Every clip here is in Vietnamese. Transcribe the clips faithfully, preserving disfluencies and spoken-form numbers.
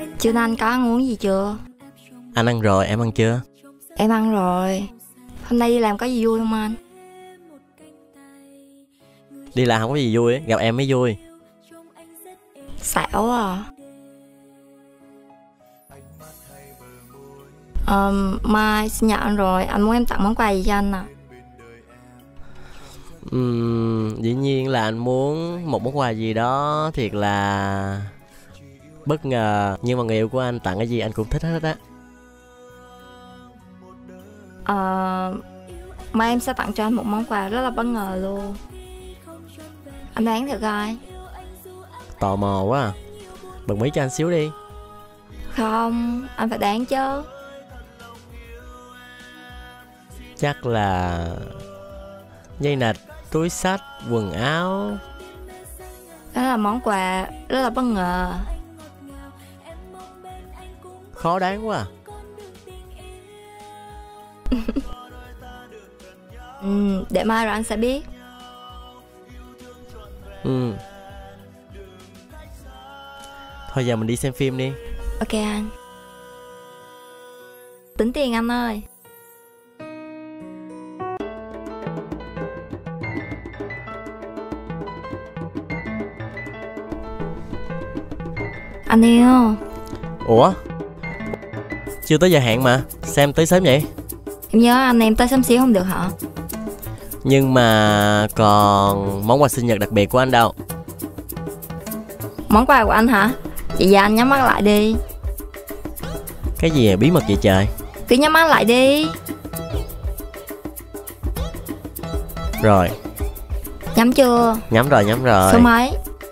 Trưa nay anh có ăn uống gì chưa? Anh ăn rồi, em ăn chưa? Em ăn rồi. Hôm nay đi làm có gì vui không anh? Đi làm không có gì vui, gặp em mới vui. Xạo à. um, Mai sinh nhật anh rồi, anh muốn em tặng món quà gì cho anh à? uhm, Dĩ nhiên là anh muốn một món quà gì đó thiệt là bất ngờ. Nhưng mà người yêu của anh tặng cái gì anh cũng thích hết á. uh, Mai em sẽ tặng cho anh một món quà rất là bất ngờ luôn. Anh đoán thử coi. Tò mò quá à. Bật mí cho anh xíu đi. Không, anh phải đoán chứ. Chắc là dây nạch, túi xách, quần áo. Đó là món quà rất là bất ngờ. Khó đoán quá à. ừ, Để mai rồi anh sẽ biết. Ừ. Thôi giờ mình đi xem phim đi. Ok anh. Tính tiền anh ơi. Anh yêu. Ủa? Chưa tới giờ hẹn mà. Sao em tới sớm vậy? Em nhớ anh em tới sớm xíu không được hả? Nhưng mà còn món quà sinh nhật đặc biệt của anh đâu? Món quà của anh hả? Vậy giờ anh nhắm mắt lại đi. Cái gì à, bí mật vậy trời? Cứ nhắm mắt lại đi. Rồi. Nhắm chưa? Nhắm rồi, nhắm rồi. Số mấy?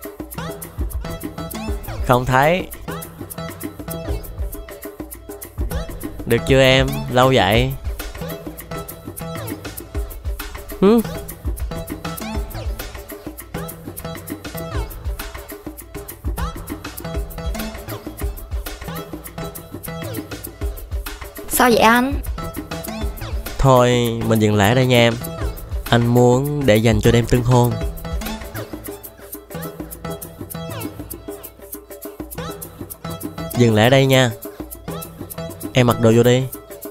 Không thấy. Được chưa em? Lâu vậy. Hứ? Sao vậy anh? Thôi mình dừng lại ở đây nha em. Anh muốn để dành cho đêm tân hôn. Dừng lại ở đây nha. Em mặc đồ vô đi.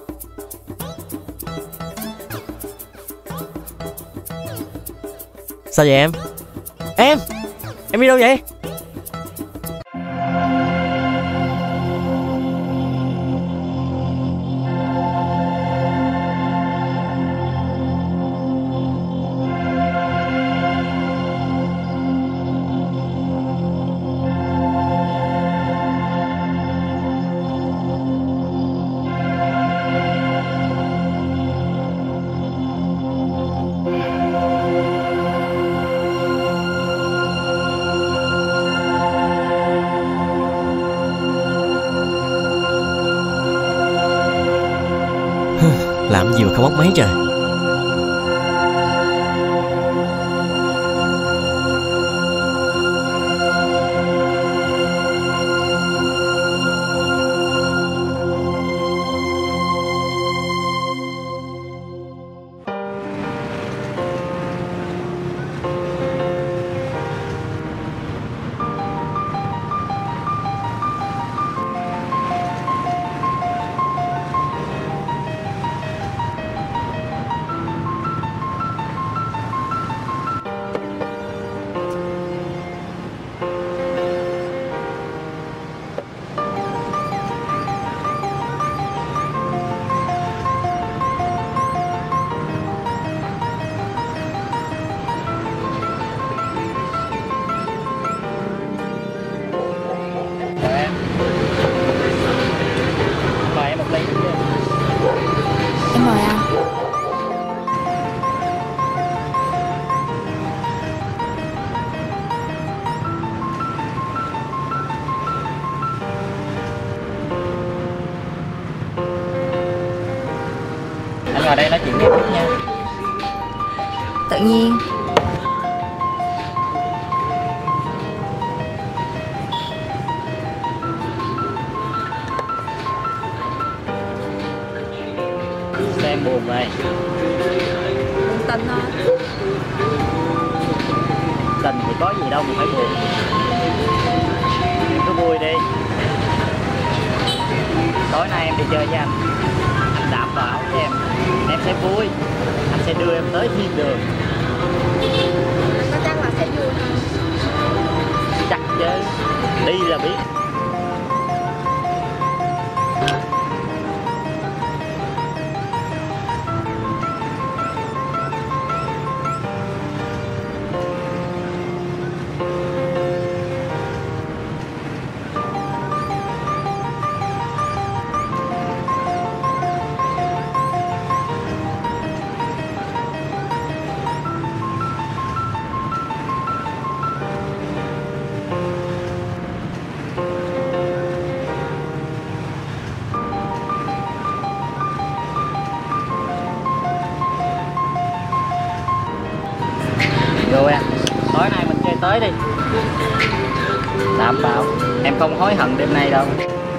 Sao vậy em? Em! Em đi đâu vậy? Làm gì mà không bóc máy trời. Em mời anh. Anh ngồi đây nói chuyện tiếp nha. Tự nhiên. Sao em buồn vậy? Buồn tình thôi. Tình thì có gì đâu mà phải buồn. Em cứ vui đi. tối nay em đi chơi với anh, anh đảm bảo với em, em sẽ vui, anh sẽ đưa em tới thiên đường. Anh có chắc là sẽ vui không? Chắc chứ, đi là biết. Rồi em, tối nay mình chơi tới đi. Đảm bảo em không hối hận đêm nay đâu.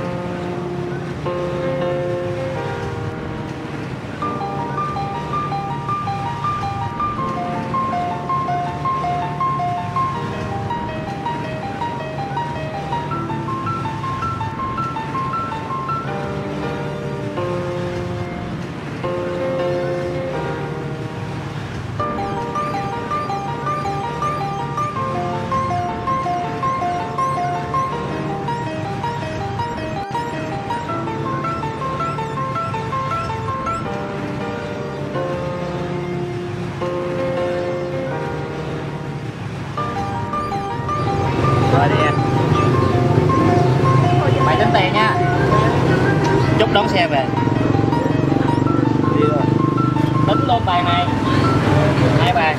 Rồi đi em. Mày tính tiền nha. Chút đón xe về. Đi rồi. Tính luôn bài này. Hai bàn.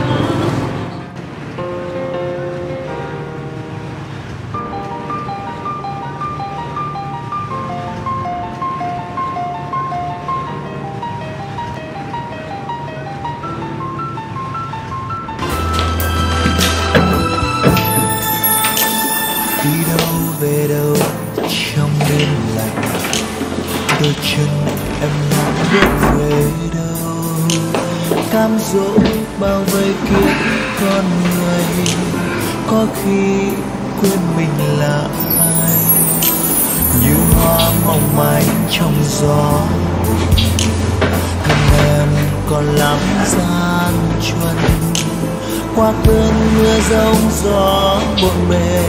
Đi đâu về đâu trong đêm lạnh, đôi chân em không biết về đâu. Cám dỗ bao vây kiếp con người, có khi quên mình là ai. Như hoa mong manh trong gió, thân em còn lắm gian truân. Qua cơn mưa giông gió bộn bề,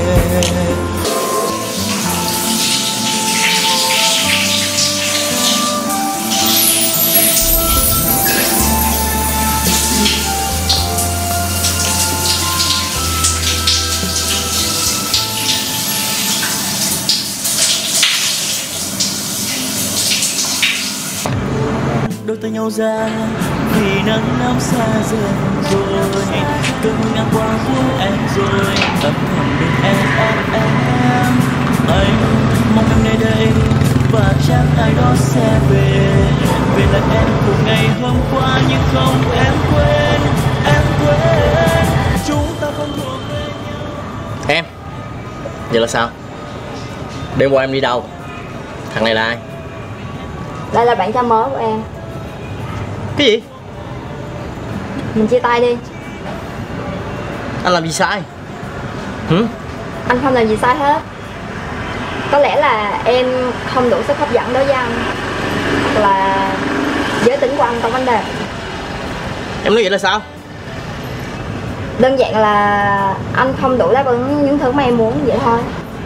đôi tay nhau ra vì nắng nóng xa dần rồi, cơn ngang qua phố em rồi âm thầm bên em em em. Anh mong em nơi đây và chắc ai đó sẽ về, về lại em của ngày hôm qua nhưng không em quên, em quên chúng ta không thuộc về nhau. Em, giờ là sao? Đêm qua em đi đâu? Thằng này là ai? Đây là bạn trai mới của em. Cái gì? Mình chia tay đi. Anh làm gì sai? Hử? Anh không làm gì sai hết. Có lẽ là em không đủ sức hấp dẫn đối với anh, hoặc là giới tính của anh có vấn đề. Em nói vậy là sao? Đơn giản là anh không đủ đáp ứng những thứ mà em muốn, vậy thôi.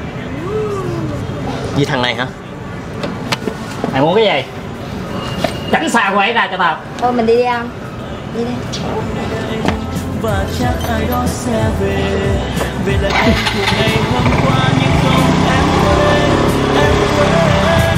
Vì thằng này hả? Mày muốn cái gì? Tránh xa quay ra cho tao. Thôi mình đi đi anh. Đi đi. Và chắc ai đó sẽ về, về lại em của ngày hôm qua nhưng không em quên, em quên.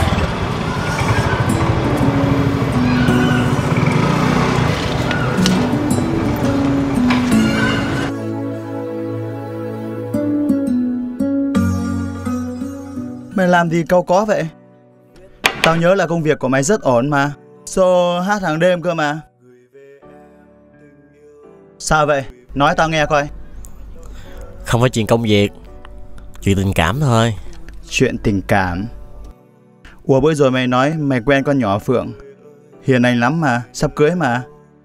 Mày làm gì cau có vậy? Tao nhớ là công việc của mày rất ổn mà. Show hát hàng đêm cơ mà. Sao vậy? Nói tao nghe coi. Không phải chuyện công việc, chuyện tình cảm thôi. Chuyện tình cảm? Ủa bữa rồi mày nói mày quen con nhỏ Phượng, hiền lành lắm mà, sắp cưới mà.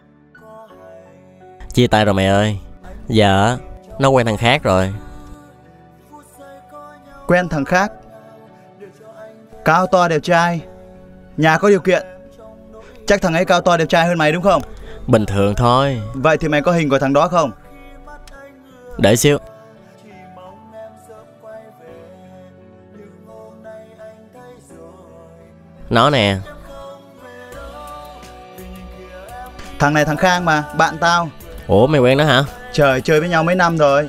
Chia tay rồi mày ơi. Giờ nó quen thằng khác rồi. Quen thằng khác? Cao to đẹp trai, nhà có điều kiện. Chắc thằng ấy cao to đẹp trai hơn mày đúng không? Bình thường thôi. Vậy thì mày có hình của thằng đó không? Để xíu. Nó nè. Thằng này thằng Khang mà, bạn tao. Ủa mày quen nó hả? Trời, chơi với nhau mấy năm rồi.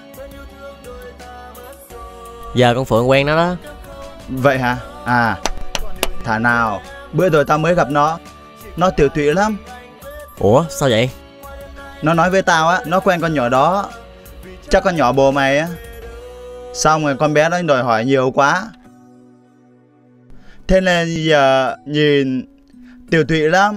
Giờ con Phượng quen nó đó. Vậy hả? À, thà nào, bữa rồi tao mới gặp nó. Nó tiểu tụy lắm. Ủa sao vậy? Nó nói với tao á, nó quen con nhỏ đó. Chắc con nhỏ bồ mày á. Xong rồi con bé đó đòi hỏi nhiều quá. Thế nên giờ nhìn tiểu tụy lắm.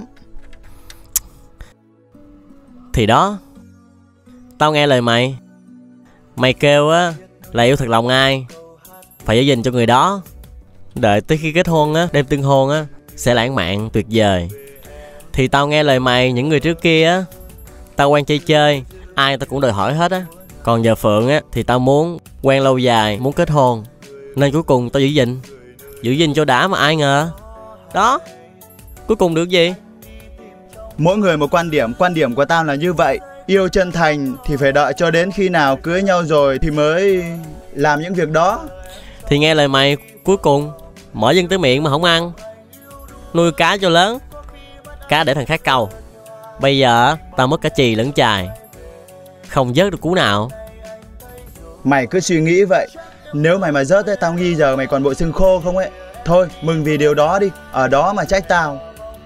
Thì đó, tao nghe lời mày. Mày kêu á là yêu thật lòng ai phải giữ gìn cho người đó. Đợi tới khi kết hôn á, đêm tân hôn á, sẽ lãng mạn tuyệt vời. Thì tao nghe lời mày, những người trước kia á, tao quen chơi chơi, ai tao cũng đòi hỏi hết á. Còn giờ Phượng á, thì tao muốn quen lâu dài, muốn kết hôn. Nên cuối cùng tao giữ gìn. Giữ gìn cho đã mà ai ngờ. Đó, cuối cùng được gì? Mỗi người một quan điểm, quan điểm của tao là như vậy. Yêu chân thành thì phải đợi cho đến khi nào cưới nhau rồi thì mới làm những việc đó. Thì nghe lời mày, cuối cùng mở dân tới miệng mà không ăn. Nuôi cá cho lớn, cá để thằng khác câu. Bây giờ tao mất cả chì lẫn chài, không vớt được cú nào. Mày cứ suy nghĩ vậy. Nếu mày mà rớt ấy, tao nghi giờ mày còn bộ xương khô không ấy. Thôi mừng vì điều đó đi, ở đó mà trách tao.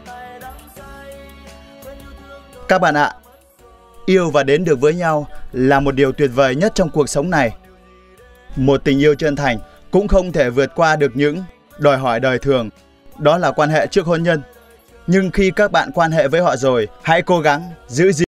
Các bạn ạ, yêu và đến được với nhau là một điều tuyệt vời nhất trong cuộc sống này. Một tình yêu chân thành cũng không thể vượt qua được những đòi hỏi đời thường. Đó là quan hệ trước hôn nhân. Nhưng khi các bạn quan hệ với họ rồi, hãy cố gắng giữ gìn